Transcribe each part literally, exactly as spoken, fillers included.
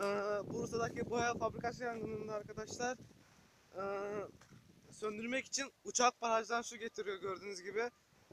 Bursa'daki boya fabrikası yangınında arkadaşlar ee, söndürmek için uçak barajdan su getiriyor gördüğünüz gibi.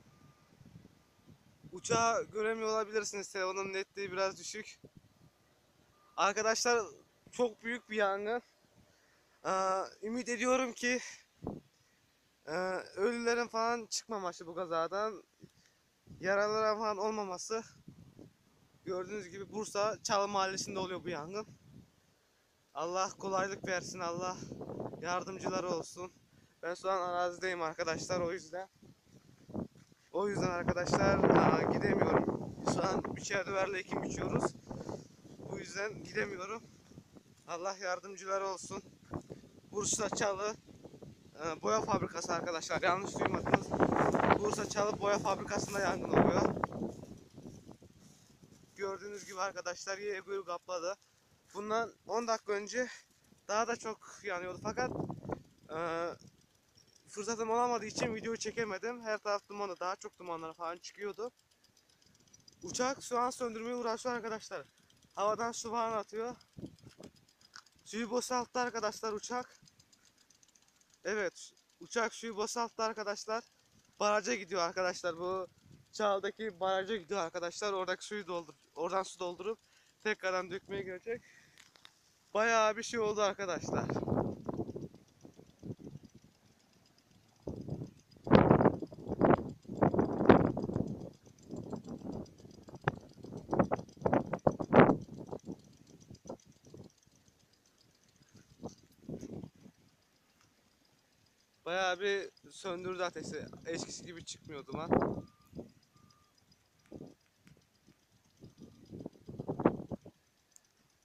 Uçağı göremiyor olabilirsiniz. Telefonun netliği biraz düşük. Arkadaşlar çok büyük bir yangın. Ee, ümit ediyorum ki e, ölülerin falan çıkmaması bu kazadan, yaralıların falan olmaması. Gördüğünüz gibi Bursa Çalı Mahallesi'nde oluyor bu yangın. Allah kolaylık versin, Allah yardımcıları olsun. Ben şu an arazideyim arkadaşlar, o yüzden. O yüzden arkadaşlar aa, gidemiyorum. Şu an biçer düverle ekim biçiyoruz. Bu yüzden gidemiyorum. Allah yardımcıları olsun. Bursa Çalı e, boya fabrikası arkadaşlar. Yanlış duymadınız. Bursa Çalı boya fabrikasında yangın oluyor. Gördüğünüz gibi arkadaşlar yığıl kapladı. Bundan on dakika önce daha da çok yanıyordu fakat e, fırsatım olamadığı için videoyu çekemedim. Her taraf dumanı, daha çok dumanlar falan çıkıyordu. Uçak şu an söndürmeye uğraşıyor arkadaşlar. Havadan su falan atıyor. Suyu boşalttı arkadaşlar uçak. Evet, uçak suyu boşalttı arkadaşlar. Baraja gidiyor arkadaşlar. Bu Çağ'daki baraja gidiyor arkadaşlar. Oradaki suyu doldur, oradan su doldurup tekrardan dökmeye gelecek. Bayağı bir şey oldu arkadaşlar. Bayağı bir söndürdü ateşi. Eskisi gibi çıkmıyor duman.